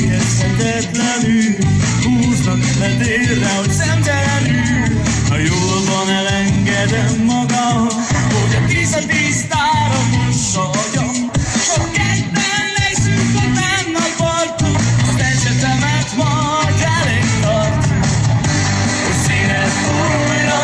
végezhetetlenül húznak le térre, hogy szemtelenül. Ha jól van, elengedem magam, hogy a tisztára mossa agyam. Sok ketten leszünk, ha benne a parton, az esetemet majd elég tart. Hogy színezd újra,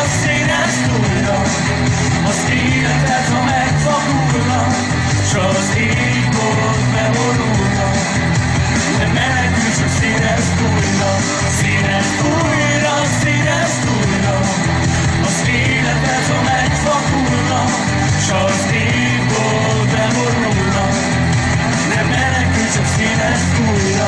az életed, ha megfagulna, s az égbolt beborulna. De menekülj, csak színezd újra, az életed, ha megfagulna, s az égbolt beborulna. De menekülj, csak színezd újra.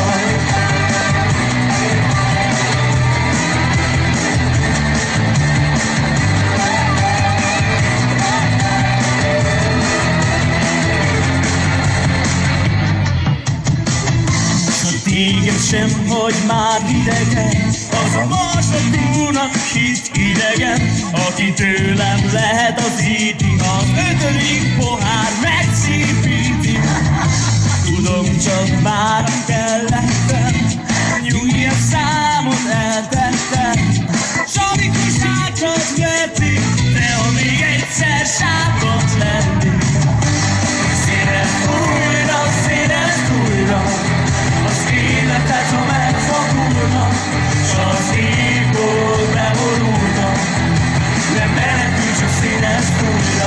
Téged sem, hogy már idegen, az a marsatúnak hit idegen, aki tőlem lehet, az íti, az 5. pohár megszépíti. Tudom, csak már kellettem, nyugja számot eltettem, s amikor sátrat verték, de ha még egyszer sátrat lennék. Színezd újra, az életed, ha megfagulna, s az égbolt beborulna. De menekülj, csak színezd újra,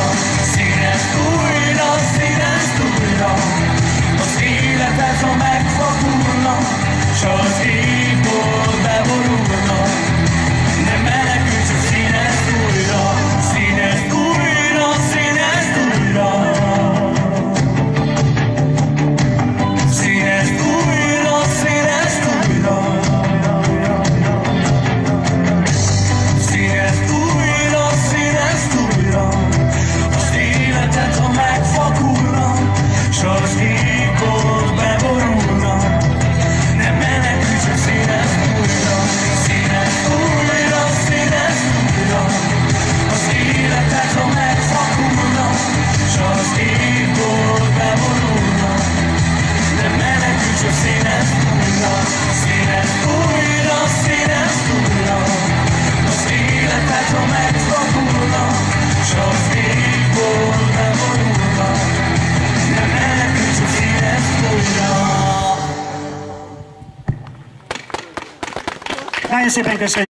az életed, ha megfagulna, s az égbolt beborulna. De menekülj, csak színezd újra, színezd újra. Nagyon szépen köszönjük!